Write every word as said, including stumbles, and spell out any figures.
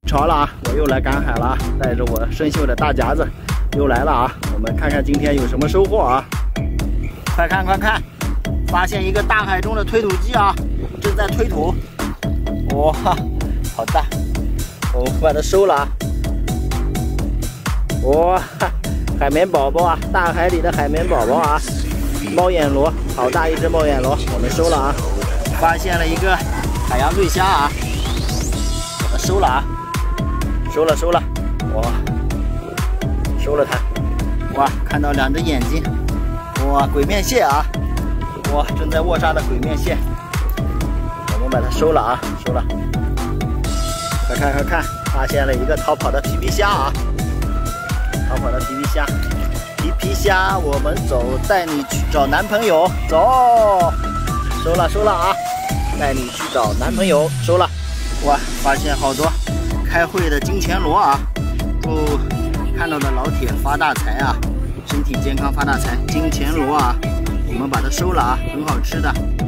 潮了啊！我又来赶海了啊，带着我生锈的大夹子又来了啊！我们看看今天有什么收获啊！快看快看，发现一个大海中的推土机啊，正在推土。哇，好大！我们把它收了啊！哇，海绵宝宝啊，大海里的海绵宝宝啊，猫眼螺，好大一只猫眼螺，我们收了啊！发现了一个海洋对虾啊，把它收了啊！收了收了，哇，收了它！哇，看到两只眼睛，哇，鬼面蟹啊！哇，正在卧沙的鬼面蟹，我们把它收了啊，收了。快看快看，发现了一个逃跑的皮皮虾啊！逃跑的皮皮虾，皮皮虾，我们走，带你去找男朋友，走！收了收了啊！带你去找男朋友，收了。哇，发现好多开会的金钱螺啊！哦，看到的老铁发大财啊！身体健康发大财，金钱螺啊！我们把它收了啊，很好吃的。